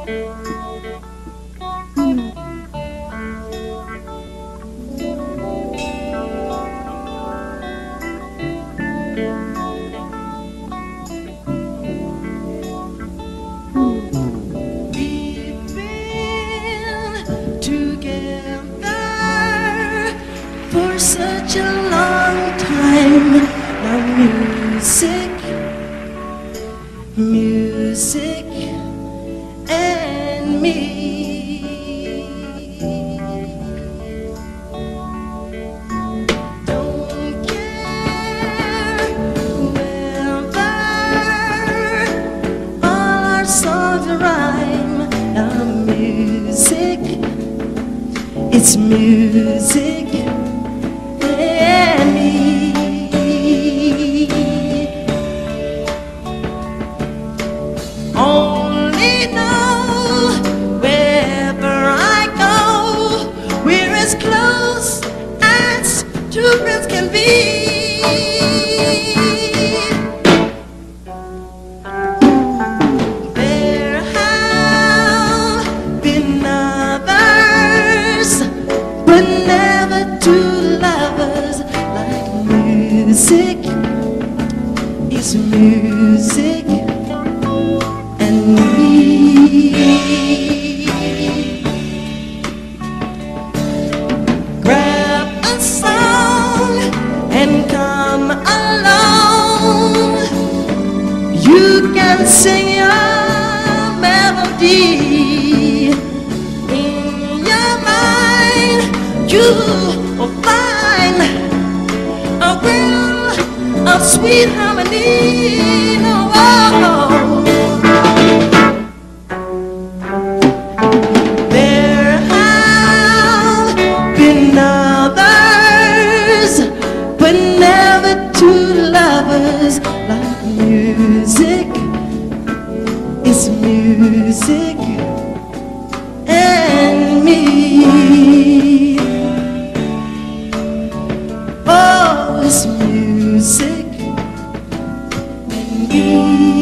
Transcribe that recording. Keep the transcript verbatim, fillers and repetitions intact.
For such a long time, now music, music and me. Don't care whether all our songs rhyme. Now music, it's music. Only know wherever I go, we're as close as two friends can be. There have been others, but never two lovers like music. It's music. Grab a song and come along. You can sing your melody in your mind. You will find a world of sweet harmony. Oh, oh. But never two lovers like music. It's music and me. Oh, it's music and me.